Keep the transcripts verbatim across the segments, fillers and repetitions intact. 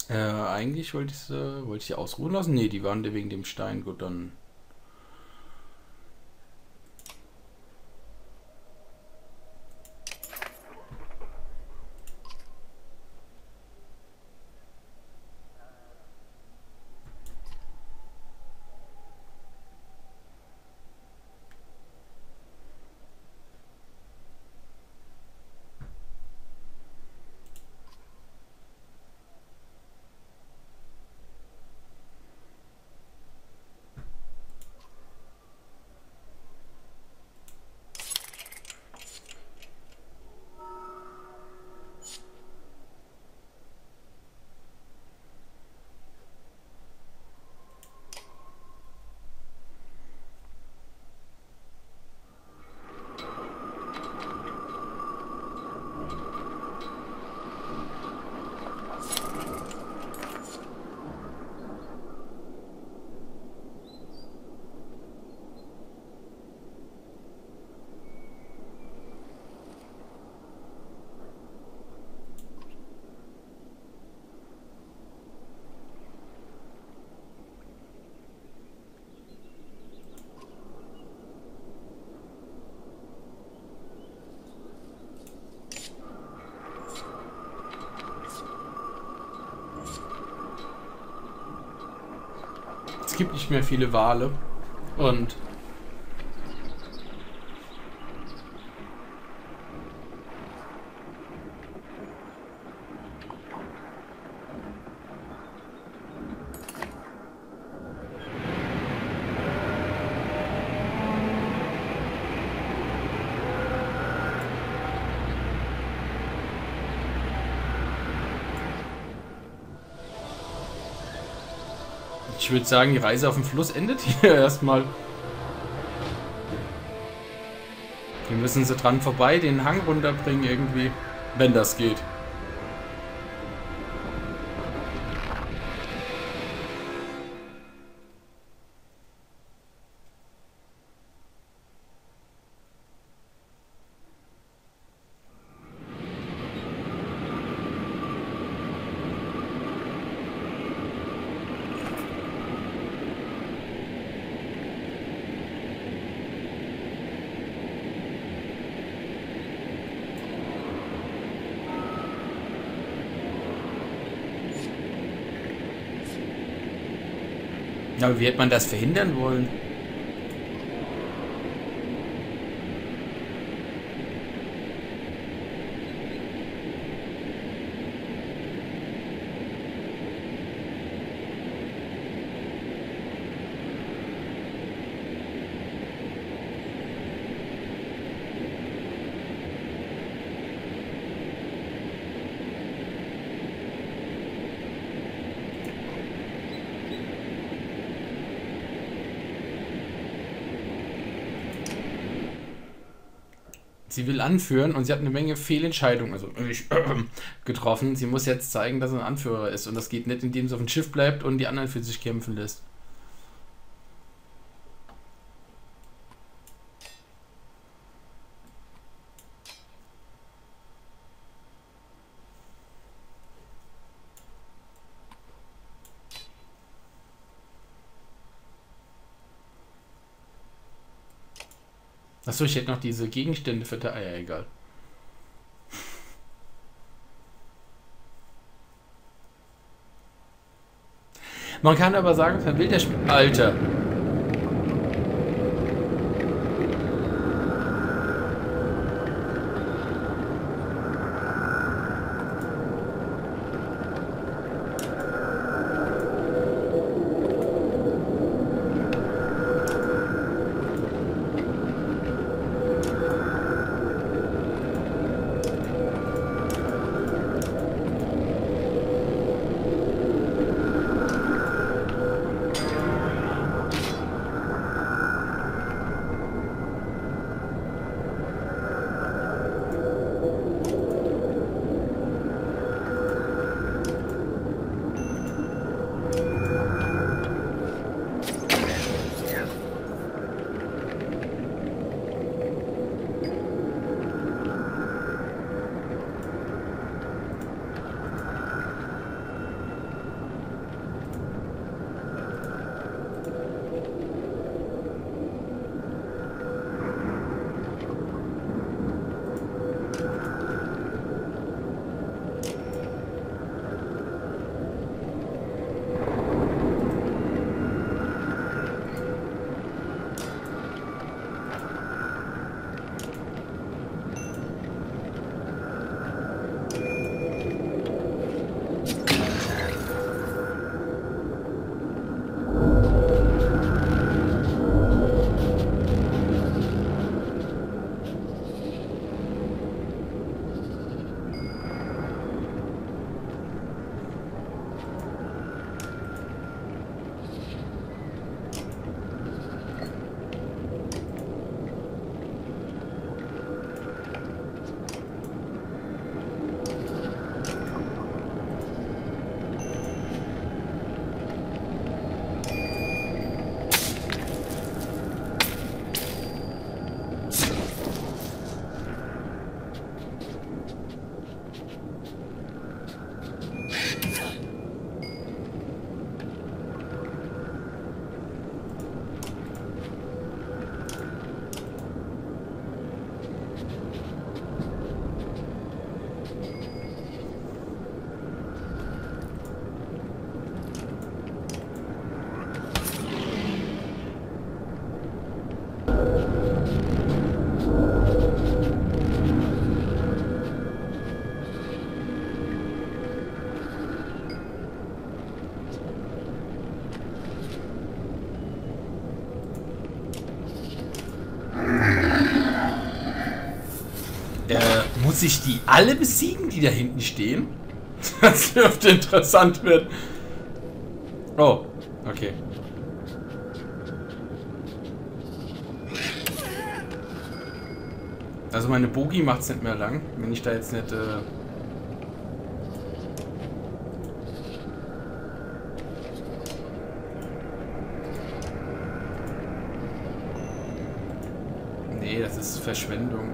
Äh, eigentlich wollte ich sie, wollte ich die ausruhen lassen. Nee, die waren wegen dem Stein. Gut, dann. Es gibt nicht mehr viele Wale. Und ich würde sagen, die Reise auf dem Fluss endet hier erstmal. Wir müssen sie dran vorbei, den Hang runterbringen irgendwie. Wenn das geht. Ja, aber wie hätte man das verhindern wollen? Sie will anführen und sie hat eine Menge Fehlentscheidungen, also nicht getroffen. Sie muss jetzt zeigen, dass sie ein Anführer ist. Und das geht nicht, indem sie auf dem Schiff bleibt und die anderen für sich kämpfen lässt. Achso, ich hätte noch diese Gegenstände für der Eier, egal. Man kann aber sagen, man will der Spiel. Alter. Muss ich die alle besiegen, die da hinten stehen? Das dürfte interessant werden. Oh, okay. Also meine Bogi macht es nicht mehr lang, wenn ich da jetzt nicht... Äh nee, das ist Verschwendung.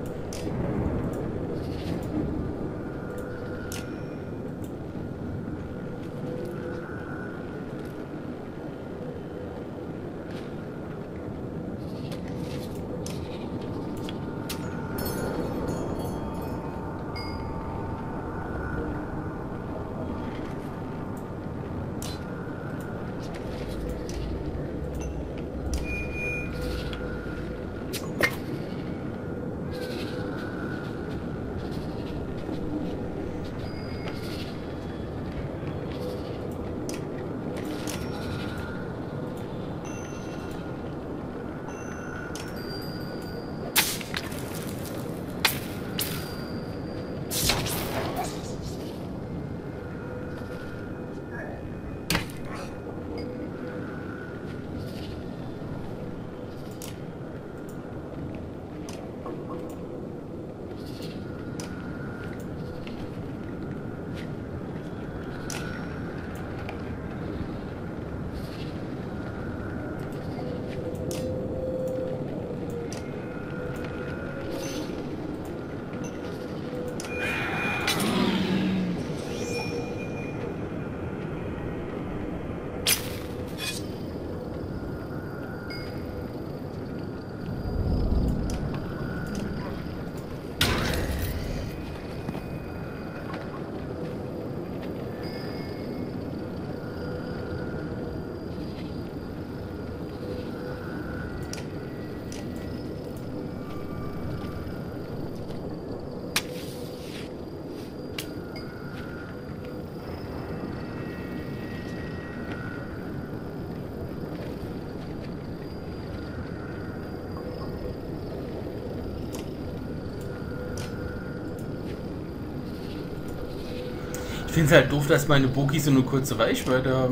Ich finde es halt doof, dass meine Bogi so eine kurze Reichweite haben.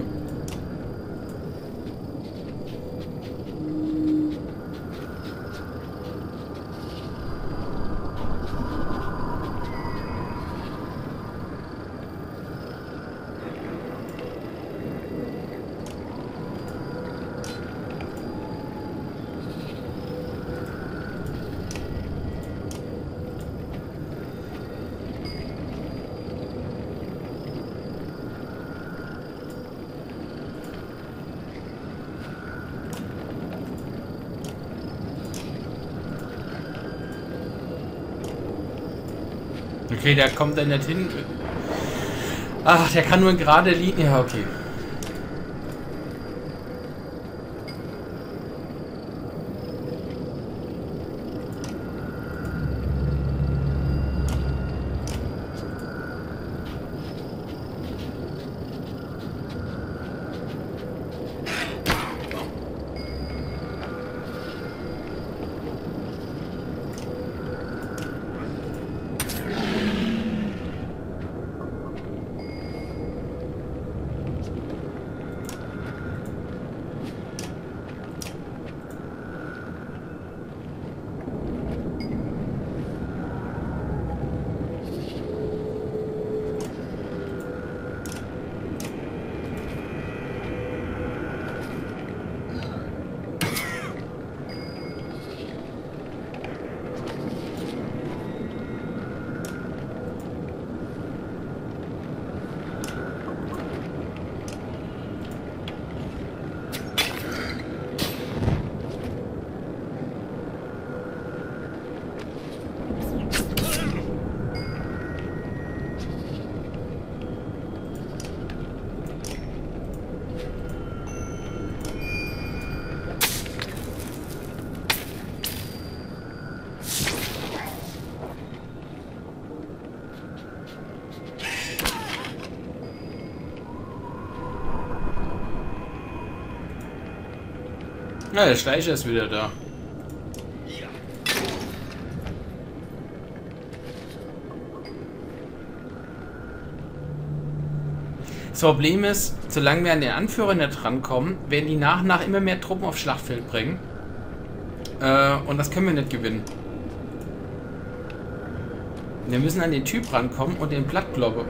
Okay, der kommt dann nicht hin. Ach, der kann nur in gerade Linie. Ja, okay. Ja, der Schleicher ist wieder da. Das Problem ist, solange wir an den Anführer nicht rankommen, werden die nach und nach immer mehr Truppen aufs Schlachtfeld bringen. Äh, und das können wir nicht gewinnen. Wir müssen an den Typ rankommen und den Plattglocke.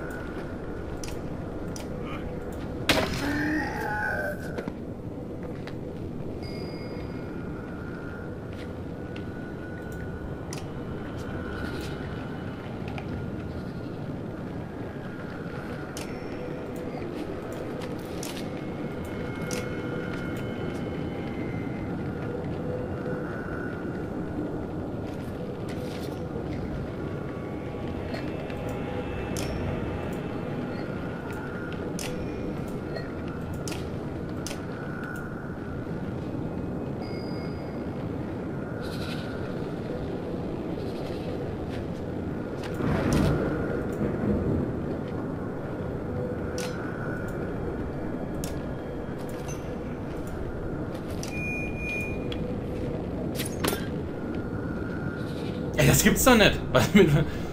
Ey, das gibt's doch nicht. Was mit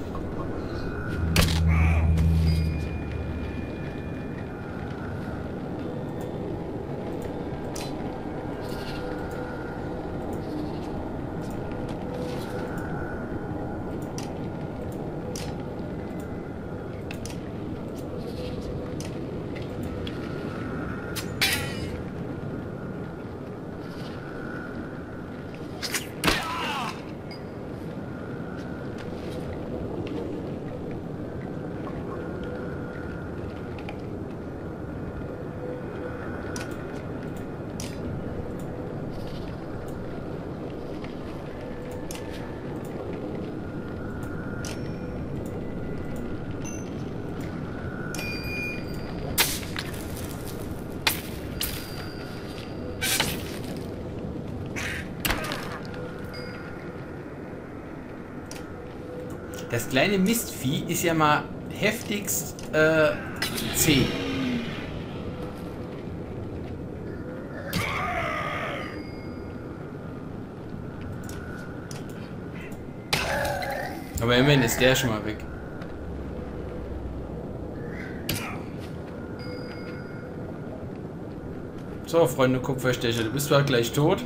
Das kleine Mistvieh ist ja mal heftigst äh, zäh. Aber immerhin ist der schon mal weg. So, Freunde Kupferstecher, du bist zwar gleich tot.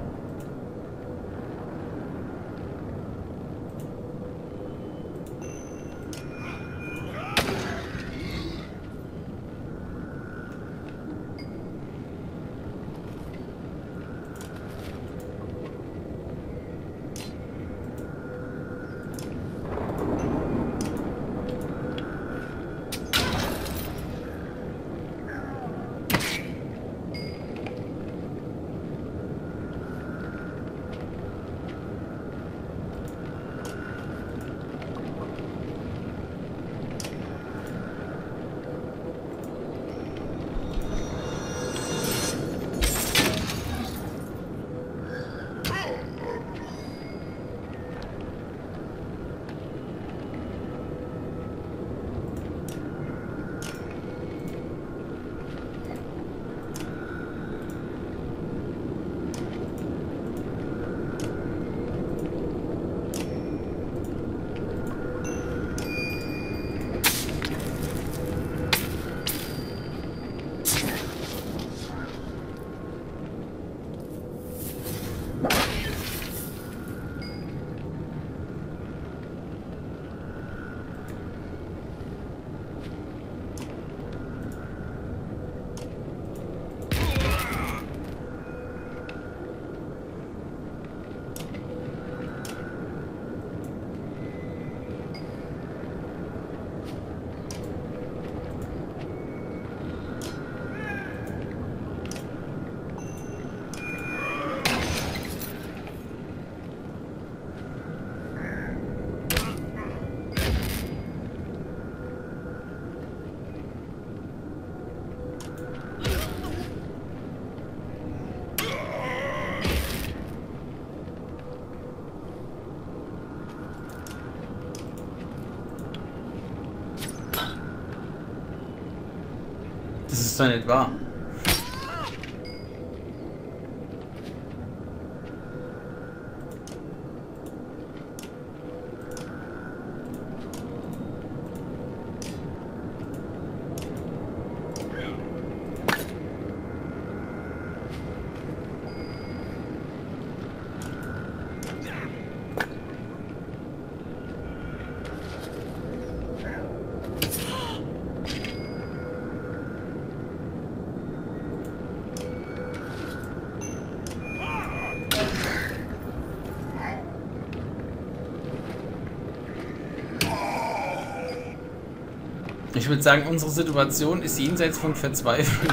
Das ist doch nicht wahr. Ich würde sagen, unsere Situation ist jenseits von Verzweiflung.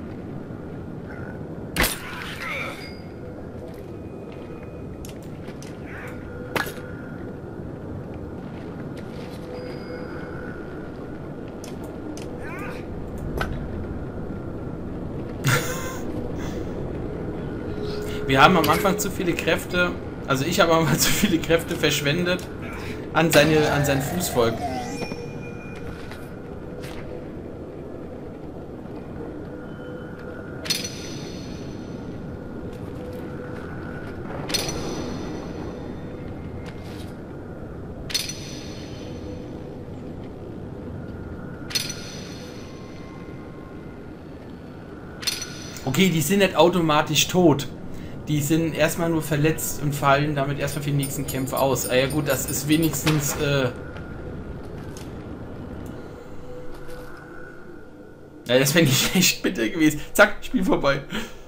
Wir haben am Anfang zu viele Kräfte, also ich habe mal zu viele Kräfte verschwendet an, seine, an sein Fußvolk. Okay, die sind nicht automatisch tot. Die sind erstmal nur verletzt und fallen damit erstmal für die nächsten Kämpfe aus. Ah ja gut, das ist wenigstens... Äh ja, das wäre nicht echt bitter gewesen. Zack, Spiel vorbei.